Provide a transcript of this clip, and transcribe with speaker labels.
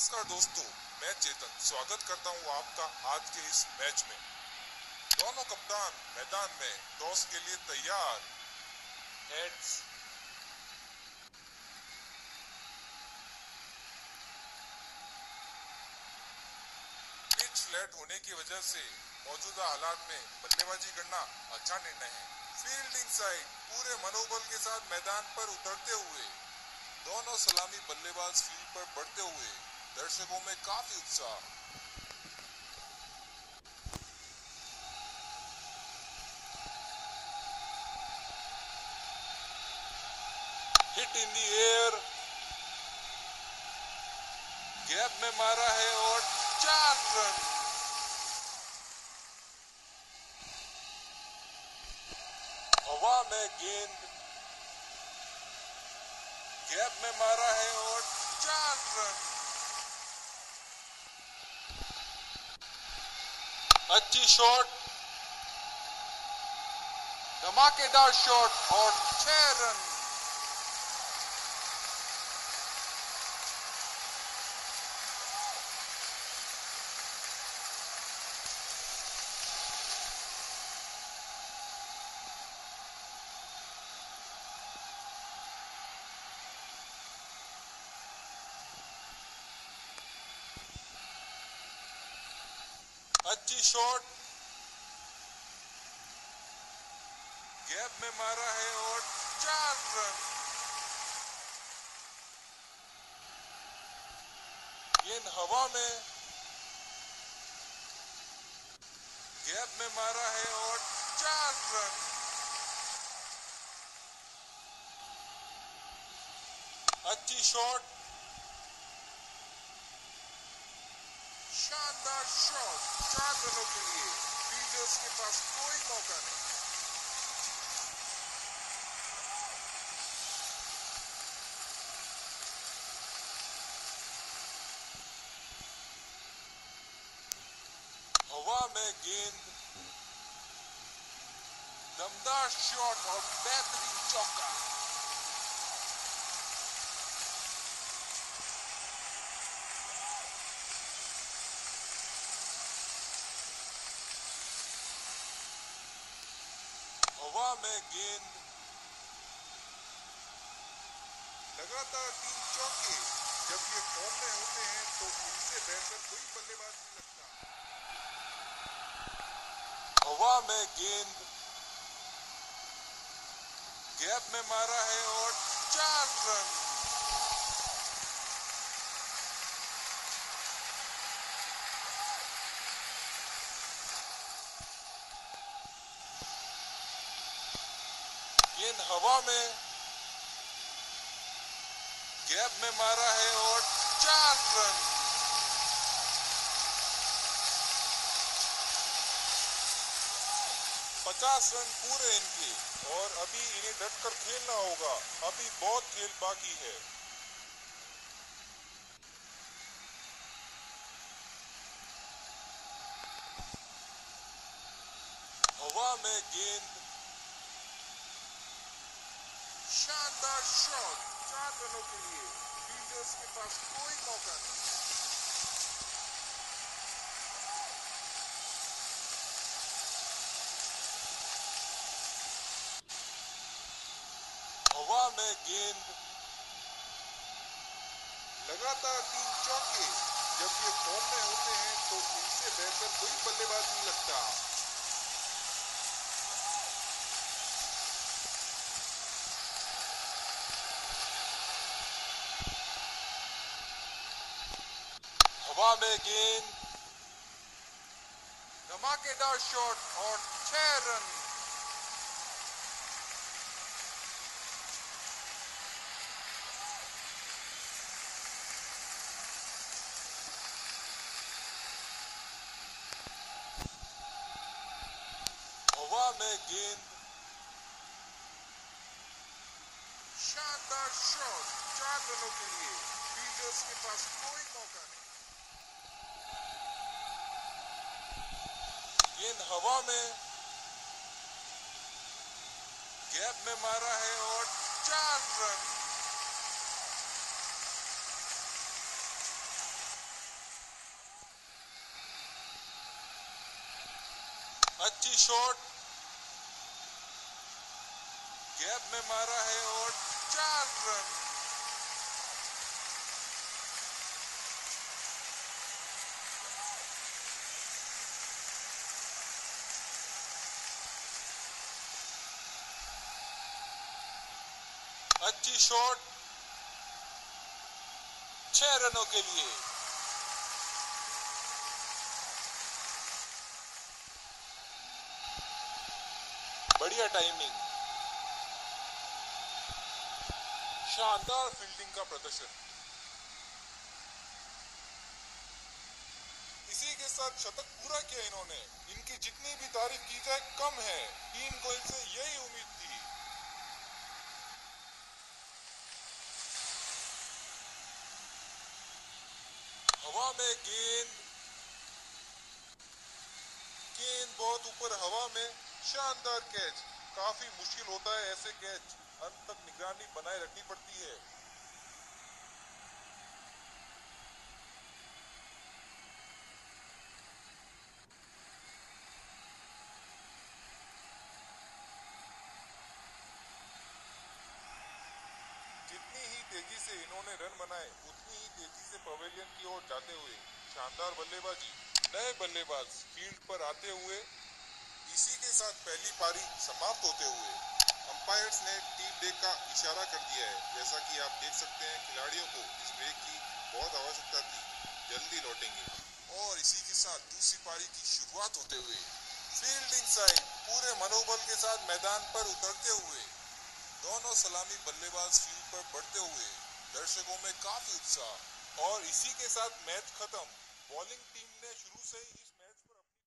Speaker 1: नमस्कार दोस्तों, मैं चेतन स्वागत करता हूं आपका आज के इस मैच में। दोनों कप्तान मैदान में टॉस के लिए तैयार। हेड्स। पिच फ्लैट होने की वजह से मौजूदा हालात में बल्लेबाजी करना अच्छा निर्णय है। फील्डिंग साइड पूरे मनोबल के साथ मैदान पर उतरते हुए दोनों सलामी बल्लेबाज फील्ड पर बढ़ते हुए दर्शकों में काफी उत्साह। Hit in the air, gap में मारा है और 4 रन। हवा में गेंद गैप में मारा है और 4 रन। अच्छी शॉट, धमाकेदार शॉट और 6 रन। अच्छी शॉट, गैप में मारा है और 4 रन। गेंद हवा में गैप में मारा है और 4 रन। अच्छी शॉट, शानदार शॉट, 4 रनों के लिए फील्डर्स के पास कोई मौका नहीं। हवा में गेंद, दमदार शॉट और बेहतरीन चौका। हवा में गेंद, लगातार 3 चौके। जब ये फॉर्म में होते हैं तो इनसे बेहतर कोई बल्लेबाज नहीं लगता। हवा में गेंद गैप में मारा है और 4 रन। गेंद हवा में गैप में मारा है और 4 रन। पचास रन पूरे इनके और अभी इन्हें डटकर खेलना होगा। अभी बहुत खेल बाकी है। हवा में गेंद, शानदार शॉट, 4 रनों के लिए फील्डर्स के पास कोई मौका नहीं। हवा में गेंद, लगातार 3 चौके। जब ये फॉर्म में होते हैं तो इनसे बेहतर कोई बल्लेबाज नहीं लगता। हवा में गेंद, धमाकेदार शॉट और 6 रन। हवा में गेंद, शानदार शॉट, 4 रनों के लिए फील्डर्स के पास कोई मौका नहीं। गेंद हवा में गैप में मारा है और 4 रन। अच्छी शॉट, गैप में मारा है और 4 रन। अच्छी शॉट, 6 रनों के लिए। बढ़िया टाइमिंग, शानदार फील्डिंग का प्रदर्शन। इसी के साथ शतक पूरा किया इन्होंने। इनकी जितनी भी तारीफ की जाए कम है। टीम को इनसे यही उम्मीद थी। हवा में गेंद, गेंद बहुत ऊपर हवा में, शानदार कैच। काफी मुश्किल होता है ऐसे कैच, अंत तक निगरानी बनाए रखनी पड़ती है। जितनी ही तेजी से इन्होंने रन बनाए, उतनी ही तेजी से पवेलियन की ओर जाते हुए शानदार बल्लेबाजी। नए बल्लेबाज फील्ड पर आते हुए। इसी के साथ पहली पारी समाप्त होते हुए अंपायर्स ने टीम ब्रेक का इशारा कर दिया है। जैसा कि आप देख सकते हैं, खिलाड़ियों को इस ब्रेक की बहुत आवश्यकता थी, जल्दी लौटेंगे। और इसी के साथ दूसरी पारी की शुरुआत होते हुए फील्डिंग साइड पूरे मनोबल के साथ मैदान पर उतरते हुए दोनों सलामी बल्लेबाज फील्ड पर बढ़ते हुए दर्शकों में काफी उत्साह। और इसी के साथ मैच खत्म। बॉलिंग टीम ने शुरू से ही इस मैच पर